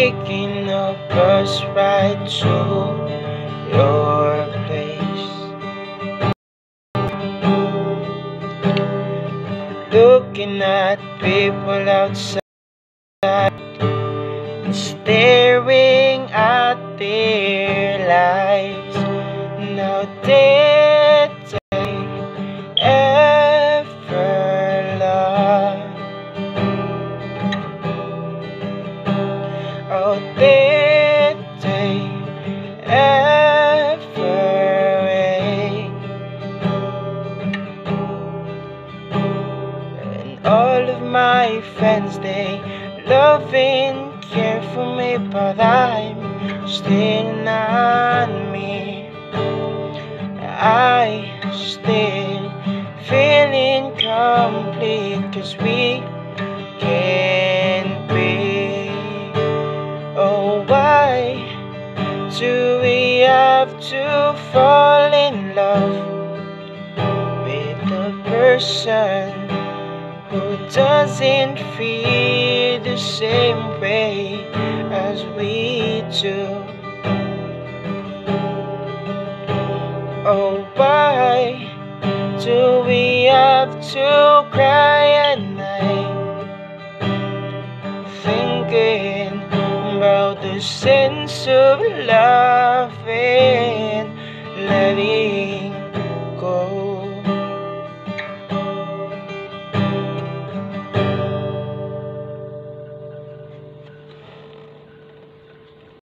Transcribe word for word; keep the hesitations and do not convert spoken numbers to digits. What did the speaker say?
taking a bus ride to your place, looking at people outside and staring at their lives. Now did they ever love? Oh, did they ever wait? And all of my friends, they love and care for me, but I'm still not me. I still feel incomplete, 'cause we can't be. Oh, why do we have to fall in love with a person who doesn't feel the same way as we do? Oh, why do we have to cry at night, thinking about the sense of love and letting go?